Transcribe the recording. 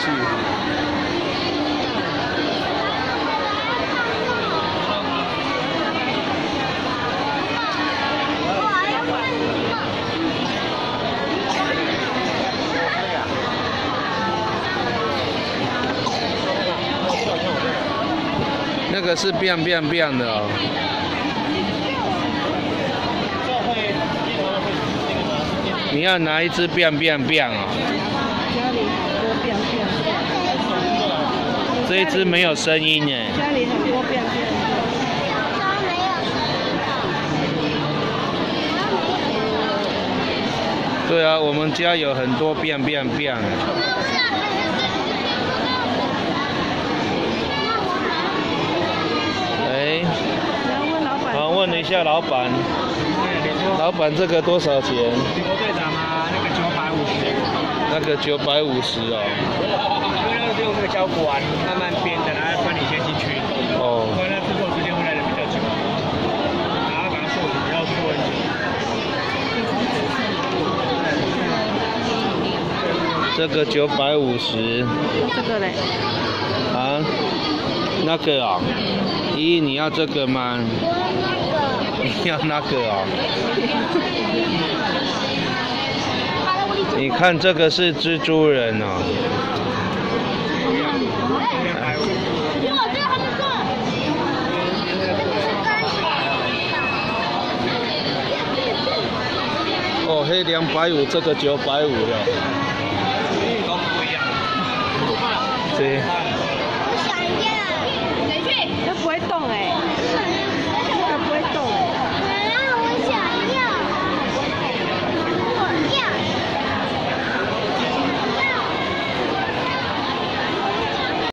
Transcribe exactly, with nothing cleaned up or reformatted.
去。那个是变变变的哦。你要拿一只变变变哦。 家里很多变变。 这一只没有声音耶。 家里很多变变。 对啊，我们家有很多变变变。哎，好，问一下老板，老板这个多少钱？ 刘队长啊，那个九百五十。 那个九百五十哦。 因为那个是用那个胶管慢慢编的，然后帮你先进去。哦。所以那制作时间会来的比较久，然后把它做比较做很久。 这个九百五十。 这个嘞？ 啊？那个啊、哦？咦，你要这个吗？你要那个哦。你看这个是蜘蛛人哦。哦，黑两百五，这个九百五了。 都不一样。 对。